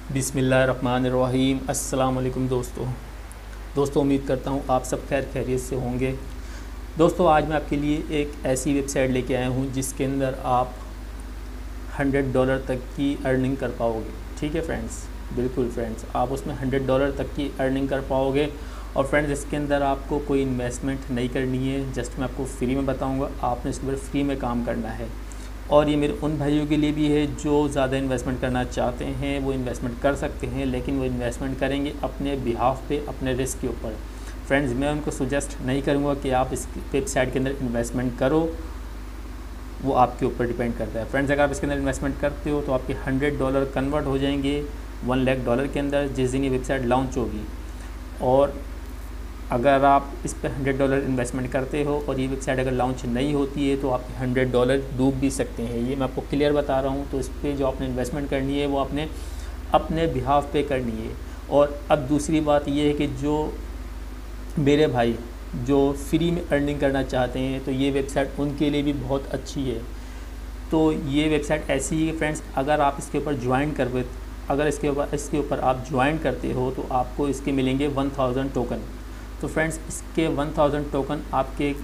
बिस्मिल्लाहिर्रहमानिर्रहीम। अस्सलाम वालेकुम दोस्तों, उम्मीद करता हूँ आप सब खैर खैरियत से होंगे। दोस्तों, आज मैं आपके लिए एक ऐसी वेबसाइट लेके आया हूँ जिसके अंदर आप $100 तक की अर्निंग कर पाओगे। ठीक है फ्रेंड्स, बिल्कुल फ्रेंड्स, आप उसमें $100 तक की अर्निंग कर पाओगे। और फ्रेंड्स, इसके अंदर आपको कोई इन्वेस्टमेंट नहीं करनी है, जस्ट मैं आपको फ्री में बताऊँगा, आपने इसके ऊपर फ्री में काम करना है। और ये मेरे उन भाइयों के लिए भी है जो ज़्यादा इन्वेस्टमेंट करना चाहते हैं, वो इन्वेस्टमेंट कर सकते हैं, लेकिन वो इन्वेस्टमेंट करेंगे अपने बिहाफ पे, अपने रिस्क के ऊपर। फ्रेंड्स, मैं उनको सुजेस्ट नहीं करूँगा कि आप इस वेबसाइट के अंदर इन्वेस्टमेंट करो, वो आपके ऊपर डिपेंड करता है। फ्रेंड्स, अगर आप इसके अंदर इन्वेस्टमेंट करते हो तो आपके $100 कन्वर्ट हो जाएंगे $1,00,000 के अंदर जिस दिन ये वेबसाइट लॉन्च होगी। और अगर आप इस पर $100 इन्वेस्टमेंट करते हो और ये वेबसाइट अगर लॉन्च नहीं होती है तो आपके $100 डूब भी सकते हैं। ये मैं आपको क्लियर बता रहा हूँ। तो इस पर जो आपने इन्वेस्टमेंट करनी है वो आपने अपने बिहाफ पे करनी है। और अब दूसरी बात ये है कि जो मेरे भाई जो फ्री में अर्निंग करना चाहते हैं तो ये वेबसाइट उनके लिए भी बहुत अच्छी है। तो ये वेबसाइट ऐसी है फ्रेंड्स, अगर आप इसके ऊपर इसके ऊपर आप ज्वाइन करते हो तो आपको इसके मिलेंगे 1000 टोकन। तो फ्रेंड्स, इसके 1000 टोकन आपके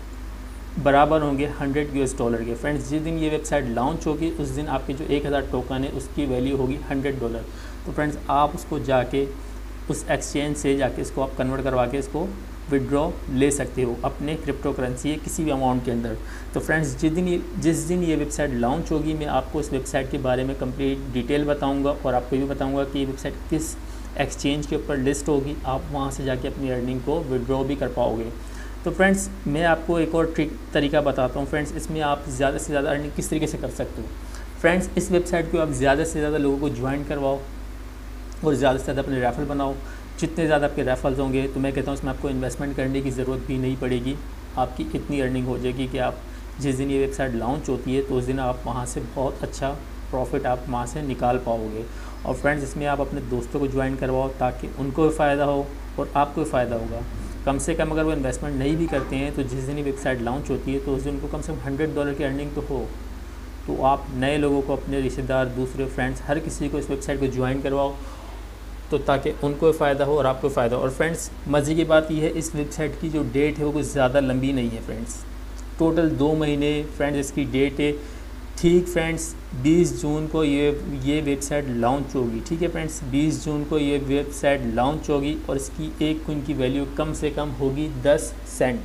बराबर होंगे $100 के। फ्रेंड्स, जिस दिन ये वेबसाइट लॉन्च होगी उस दिन आपके जो 1000 टोकन है उसकी वैल्यू होगी $100। तो फ्रेंड्स, आप उसको जाके उस एक्सचेंज से जाके इसको आप कन्वर्ट करवा के इसको विड्रॉ ले सकते हो अपने क्रिप्टो करेंसी किसी भी अमाउंट के अंदर। तो फ्रेंड्स, जिस दिन ये वेबसाइट लॉन्च होगी मैं आपको इस वेबसाइट के बारे में कंप्लीट डिटेल बताऊंगा और आपको ये भी बताऊंगा कि ये वेबसाइट किस एक्सचेंज के ऊपर लिस्ट होगी, आप वहाँ से जाके अपनी अर्निंग को विड्रॉ भी कर पाओगे। तो फ्रेंड्स, मैं आपको एक और तरीका बताता हूँ। फ्रेंड्स, इसमें आप ज़्यादा से ज़्यादा अर्निंग किस तरीके से कर सकते हो। फ्रेंड्स, इस वेबसाइट को आप ज़्यादा से ज़्यादा लोगों को ज्वाइन करवाओ और ज़्यादा से ज़्यादा अपने रेफरल बनाओ। जितने ज़्यादा आपके रेफरल्स होंगे तो मैं कहता हूँ इसमें आपको इन्वेस्टमेंट करने की ज़रूरत भी नहीं पड़ेगी। आपकी इतनी अर्निंग हो जाएगी कि आप जिस दिन ये वेबसाइट लॉन्च होती है तो उस दिन आप वहाँ से बहुत अच्छा प्रॉफिट आप वहाँ से निकाल पाओगे। और फ्रेंड्स, इसमें आप अपने दोस्तों को ज्वाइन करवाओ ताकि उनको भी फ़ायदा हो और आपको भी फ़ायदा होगा। कम से कम अगर वो इन्वेस्टमेंट नहीं भी करते हैं तो जिस दिन ये वेबसाइट लॉन्च होती है तो उस दिन उनको कम से कम $100 की अर्निंग तो हो। तो आप नए लोगों को, अपने रिश्तेदार, दूसरे फ्रेंड्स, हर किसी को इस वेबसाइट को ज्वाइन करवाओ तो ताकि उनको फ़ायदा हो और आपको फ़ायदा हो। और फ्रेंड्स, मज़े की बात यह है इस वेबसाइट की जो डेट है वो कुछ ज़्यादा लंबी नहीं है फ्रेंड्स, टोटल 2 महीने फ्रेंड्स इसकी डेट है। ठीक फ्रेंड्स, 20 जून को ये वेबसाइट लॉन्च होगी। ठीक है फ्रेंड्स, 20 जून को ये वेबसाइट लॉन्च होगी और इसकी एक कोइन की वैल्यू कम से कम होगी 10 सेंट।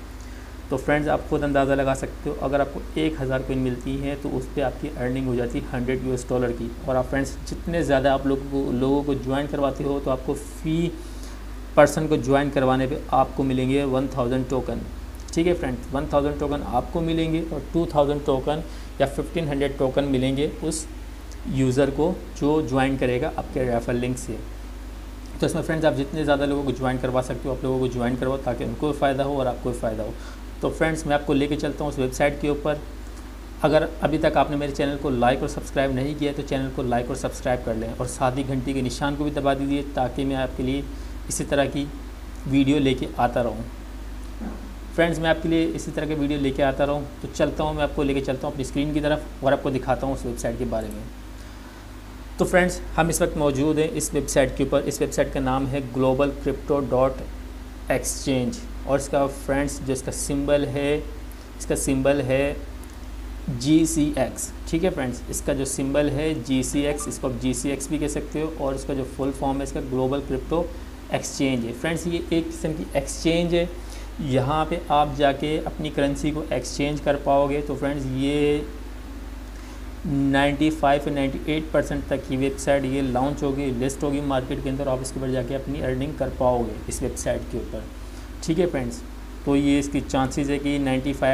तो फ्रेंड्स, आप खुद अंदाज़ा लगा सकते हो, अगर आपको 1000 कोइन मिलती है तो उस पर आपकी अर्निंग हो जाती है $100 की। और आप फ्रेंड्स, जितने ज़्यादा आप लोगों को ज्वाइन करवाते हो तो आपको फी पर्सन को ज्वाइन करवाने पे आपको मिलेंगे 1000 टोकन। ठीक है फ्रेंड्स, 1000 टोकन आपको मिलेंगे और 2000 टोकन या 1500 टोकन मिलेंगे उस यूज़र को जो ज्वाइन करेगा आपके रेफरल लिंक से। तो इसमें फ्रेंड्स, आप जितने ज़्यादा लोगों को ज्वाइन करवा सकते हो आप लोगों को ज्वाइन करवाओ ताकि उनको भी फ़ायदा हो और आपको भी फ़ायदा हो। तो फ्रेंड्स, मैं आपको लेके चलता हूँ उस वेबसाइट के ऊपर। अगर अभी तक आपने मेरे चैनल को लाइक और सब्सक्राइब नहीं किया तो चैनल को लाइक और सब्सक्राइब कर लें और साथ ही घंटी के निशान को भी दबा दीजिए ताकि मैं आपके लिए इसी तरह की वीडियो लेके आता रहूँ। फ्रेंड्स, मैं आपके लिए इसी तरह के वीडियो लेके आता रहूँ। तो चलता हूँ, मैं आपको लेके चलता हूँ अपनी स्क्रीन की तरफ और आपको दिखाता हूँ उस वेबसाइट के बारे में। तो फ्रेंड्स, हम इस वक्त मौजूद हैं इस वेबसाइट के ऊपर। इस वेबसाइट का नाम है globalcrypto.exchange और इसका फ्रेंड्स जो इसका सिंबल है GCX। ठीक है फ्रेंड्स, इसका जो सिंबल है GCX, इसको आप GCX भी कह सकते हो और इसका जो फुल फॉर्म है इसका ग्लोबल क्रिप्टो एक्सचेंज है। फ्रेंड्स, ये एक किस्म की एक्सचेंज है, यहाँ पे आप जाके अपनी करेंसी को एक्सचेंज कर पाओगे। तो फ्रेंड्स, ये 95 या 98% तक की वेबसाइट ये लॉन्च होगी, लिस्ट होगी मार्केट के अंदर। आप इसके ऊपर जाके अपनी अर्निंग कर पाओगे इस वेबसाइट के ऊपर। ठीक है फ्रेंड्स, तो ये इसकी चांसेस है कि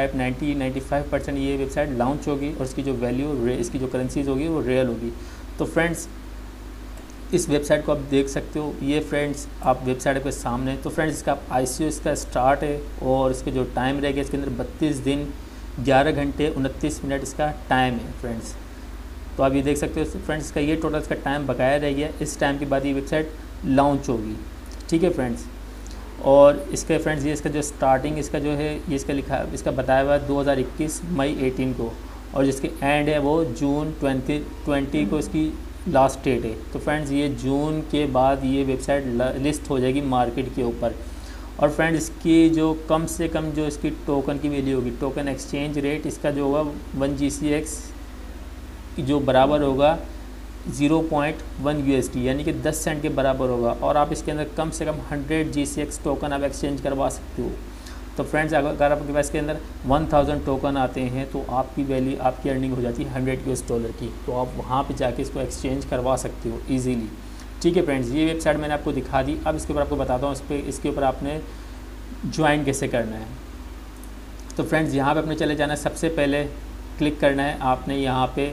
95% ये वेबसाइट लॉन्च होगी और इसकी जो वैल्यू, इसकी जो करेंसीज होगी वो रियल होगी। तो फ्रेंड्स, इस वेबसाइट को आप देख सकते हो। ये फ्रेंड्स, आप वेबसाइट के सामने। तो फ्रेंड्स, इसका ICO इसका स्टार्ट है और इसके जो टाइम रहेगा इसके अंदर 32 दिन 11 घंटे 29 मिनट इसका टाइम है फ्रेंड्स। तो आप ये देख सकते हो फ्रेंड्स, इसका ये टोटल इसका टाइम बकाया रह गया। इस टाइम के बाद ये वेबसाइट लॉन्च होगी। ठीक है फ्रेंड्स, और इसके फ्रेंड्स ये इसका जो स्टार्टिंग इसका जो है ये इसका लिखा, इसका बताया हुआ 2021 मई 18 को और जिसके एंड है वो जून 2020 को इसकी लास्ट डेट है। तो फ्रेंड्स ये जून के बाद ये वेबसाइट लिस्ट हो जाएगी मार्केट के ऊपर। और फ्रेंड्स इसकी जो कम से कम जो इसकी टोकन की वैल्यू होगी, टोकन एक्सचेंज रेट इसका जो होगा 1 GCX जो बराबर होगा 0.1 USD, यानी कि 10 सेंट के बराबर होगा। और आप इसके अंदर कम से कम 100 GCX टोकन आप एक्सचेंज करवा सकते हो। तो फ्रेंड्स अगर आपके पास के अंदर 1000 टोकन आते हैं तो आपकी वैल्यू, आपकी अर्निंग हो जाती है $100 की। तो आप वहाँ पे जाके इसको एक्सचेंज करवा सकते हो ईजीली। ठीक है फ्रेंड्स, ये वेबसाइट मैंने आपको दिखा दी। अब इसके ऊपर आपको बताता हूँ इसके ऊपर आपने ज्वाइन कैसे करना है। तो फ्रेंड्स यहाँ पे अपने चले जाना है, सबसे पहले क्लिक करना है आपने यहाँ पे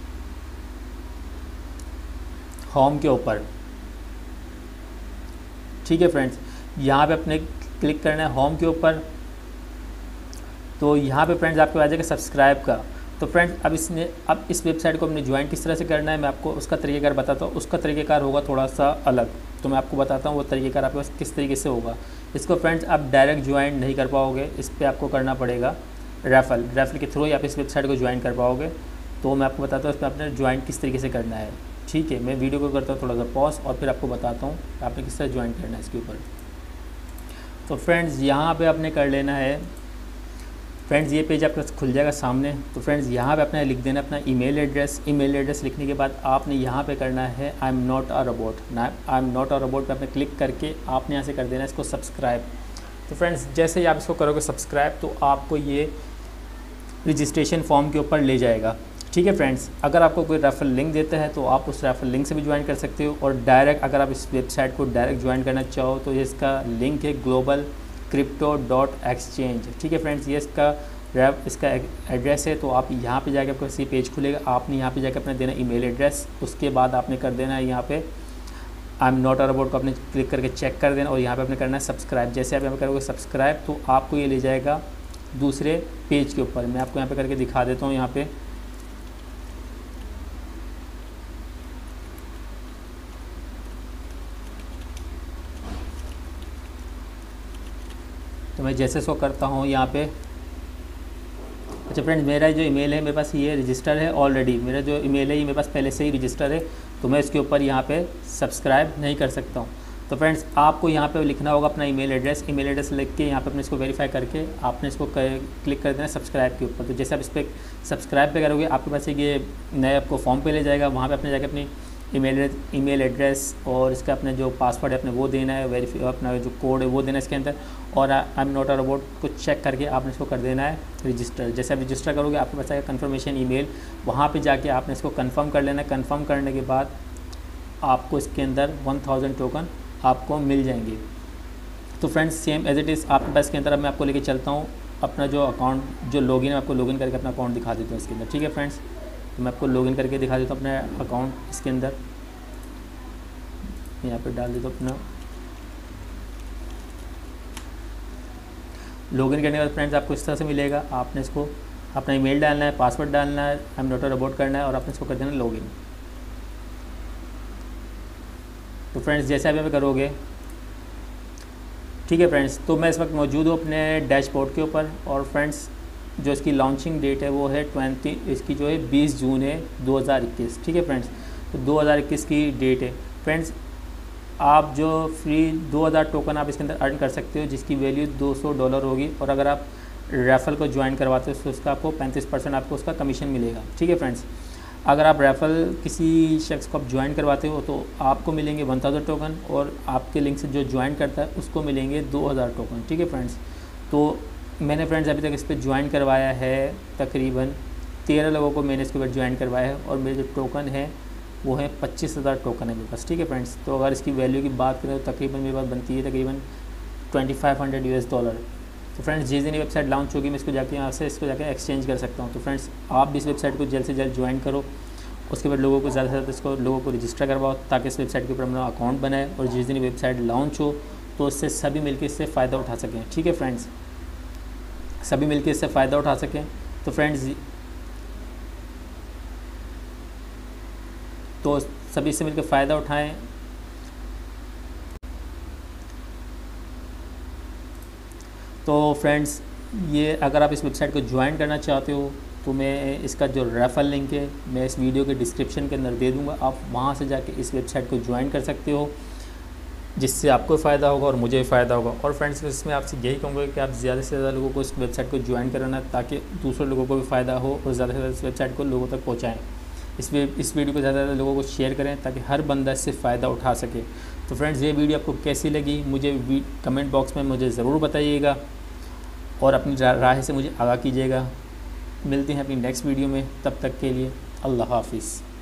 होम के ऊपर। ठीक है फ्रेंड्स, यहाँ पे अपने क्लिक करना है होम के ऊपर। तो यहाँ पे फ्रेंड्स आपको आ जाएगा सब्सक्राइब का। तो फ्रेंड्स अब इस वेबसाइट को अपने ज्वाइन किस तरह से करना है मैं आपको उसका तरीक़ेकार बताता हूँ। उसका तरीक़ेकार होगा थोड़ा सा अलग, तो मैं आपको बताता हूँ वो तरीक़ेकार आपके पास किस तरीके से होगा। इसको फ्रेंड्स आप डायरेक्ट ज्वाइन नहीं कर पाओगे, इस पर आपको करना पड़ेगा रेफल के थ्रू ही आप इस वेबसाइट को ज्वाइन कर पाओगे। तो मैं आपको बताता हूँ इस पर आपने ज्वाइन किस तरीके से करना है। ठीक है, मैं वीडियो को करता हूँ थोड़ा सा पॉज और फिर आपको बताता हूँ आपने किस तरह ज्वाइन करना है इसके ऊपर। तो फ्रेंड्स यहाँ पे आपने कर लेना है, फ्रेंड्स ये पेज आपका खुल जाएगा सामने। तो फ्रेंड्स यहाँ पे आपने लिख देना अपना ईमेल एड्रेस लिखने के बाद आपने यहाँ पे करना है I am not a robot पे आपने क्लिक करके आपने यहाँ से कर देना है इसको सब्सक्राइब। तो फ्रेंड्स जैसे ही आप इसको करोगे सब्सक्राइब तो आपको ये रजिस्ट्रेशन फॉर्म के ऊपर ले जाएगा। ठीक है फ्रेंड्स, अगर आपको कोई रेफरल लिंक देता है तो आप उस रेफरल लिंक से भी ज्वाइन कर सकते हो। और डायरेक्ट अगर आप इस वेबसाइट को डायरेक्ट ज्वाइन करना चाहो तो ये इसका लिंक है globalcrypto.exchange। ठीक है फ्रेंड्स, ये इसका एड्रेस है। तो आप यहाँ पे जाकर आपको सी पेज खुलेगा, आपने यहाँ पे जाकर अपना देना ईमेल एड्रेस, उसके बाद आपने कर देना है यहाँ पे I am not a robot को आपने क्लिक करके चेक कर देना और यहाँ पे आपने करना है सब्सक्राइब। जैसे आप यहाँ पे करोगे सब्सक्राइब तो आपको ये ले जाएगा दूसरे पेज के ऊपर। मैं आपको यहाँ पे करके दिखा देता हूँ। यहाँ पे तो मैं जैसे सो करता हूँ यहाँ पे। अच्छा फ्रेंड्स, मेरा जो ईमेल है मेरे पास ये रजिस्टर है ऑलरेडी, मेरा जो ईमेल है ये मेरे पास पहले से ही रजिस्टर है, तो मैं इसके ऊपर यहाँ पे सब्सक्राइब नहीं कर सकता हूँ। तो फ्रेंड्स आपको यहाँ पे लिखना होगा अपना ईमेल एड्रेस लिख के यहाँ पे अपने इसको वेरीफाई करके आपने इसको क्लिक कर देना सब्सक्राइब के ऊपर। तो जैसे आप इस पर सब्सक्राइब पे करोगे आपके पास एक ये नए आपको फॉर्म पे ले जाएगा, वहाँ पे अपने जाके अपनी ईमेल एड्रेस और इसका अपने जो पासवर्ड है अपने वो देना है, अपना जो कोड है वो देना है इसके अंदर। और I am not a robot को चेक करके आपने इसको कर देना है रजिस्टर। जैसे आप रजिस्टर करोगे आपके पास आएगा कन्फर्मेशन ईमेल, वहाँ पे जाके आपने इसको कंफर्म कर लेना है। कंफर्म करने के बाद आपको इसके अंदर 1000 टोकन आपको मिल जाएंगे। तो friends same as it is आपके पास इसके अंदर अब मैं आपको लेके चलता हूँ अपना जो अकाउंट जो लॉगिन है, आपको लॉगिन करके अपना अकाउंट दिखा देता हूँ इसके अंदर। ठीक है फ्रेंड्स, तो मैं आपको लॉगिन करके दिखा देता हूँ अपना अकाउंट इसके अंदर। यहाँ पे डाल देता हूँ अपना लॉगिन करने के बाद फ्रेंड्स आपको इस तरह से मिलेगा। आपने इसको अपना ईमेल डालना है, पासवर्ड डालना है, I am not a robot करना है और आपने इसको कर देना लॉगिन। तो फ्रेंड्स जैसे आप यहाँ पे करोगे, ठीक है फ्रेंड्स, तो मैं इस वक्त मौजूद हूँ अपने डैशबोर्ड के ऊपर। और फ्रेंड्स जो इसकी लॉन्चिंग डेट है वो है इसकी जो है 20 जून है 2021। ठीक है फ्रेंड्स, तो 2021 की डेट है। फ्रेंड्स आप जो फ्री 2000 टोकन आप इसके अंदर अर्न कर सकते हो जिसकी वैल्यू $200 होगी। और अगर आप रेफल को ज्वाइन करवाते हो तो उसका आपको 35% आपको उसका कमीशन मिलेगा। ठीक है फ्रेंड्स, अगर आप रेफल किसी शख्स को आप ज्वाइन करवाते हो तो आपको मिलेंगे 1000 टोकन और आपके लिंक से जो ज्वाइन करता है उसको मिलेंगे 2000 टोकन। ठीक है फ्रेंड्स, तो मैंने फ्रेंड्स अभी तक इस पर ज्वाइन करवाया है तकरीबन 13 लोगों को मैंने इसके ऊपर ज्वाइन करवाया है और मेरे जो टोकन है वो है 25,000 टोकन है मेरे पास। ठीक है फ्रेंड्स, तो अगर इसकी वैल्यू की बात करें तो तकरीबन मेरे पास बनती है तकरीबन $2500। तो फ्रेंड्स जिस दिन ये वेबसाइट लॉन्च होगी मैं इसको जाके यहाँ से इसको जाके एक्सचेंज कर सकता हूँ। तो फ्रेंड्स आप भी इस वेबसाइट को जल्द से जल्द ज्वाइन करो, उसके बाद लोगों को ज़्यादा से ज़्यादा लोगों को रजिस्टर करवाओ ताकि इस वेबसाइट के ऊपर अपना अकाउंट बनाए और जिस दिन वेबसाइट लॉन्च हो तो उससे सभी मिलकर इससे फ़ायदा उठा सकें। ठीक है फ्रेंड्स, सभी मिलकर इससे फ़ायदा उठा सकें। तो फ्रेंड्स तो सभी से मिलकर फ़ायदा उठाएं। तो फ्रेंड्स ये अगर आप इस वेबसाइट को ज्वाइन करना चाहते हो तो मैं इसका जो रेफरल लिंक है मैं इस वीडियो के डिस्क्रिप्शन के अंदर दे दूँगा, आप वहाँ से जाके इस वेबसाइट को ज्वाइन कर सकते हो, जिससे आपको फ़ायदा होगा और मुझे फ़ायदा होगा। और फ्रेंड्स, इसमें आपसे यही कहूँगा कि आप ज़्यादा से ज़्यादा लोगों को इस वेबसाइट को ज्वाइन कराना, ताकि दूसरे लोगों को भी फ़ायदा हो और ज़्यादा से ज़्यादा इस वेबसाइट को लोगों तक पहुँचाएँ। इस वीडियो को ज़्यादा से ज़्यादा लोगों को शेयर करें ताकि हर बंदा इससे फ़ायदा उठा सके। तो फ्रेंड्स, ये वीडियो आपको कैसी लगी मुझे कमेंट बॉक्स में मुझे ज़रूर बताइएगा और अपनी राय से मुझे आगाह कीजिएगा। मिलते हैं अपनी नेक्स्ट वीडियो में, तब तक के लिए अल्लाह हाफ़िज़।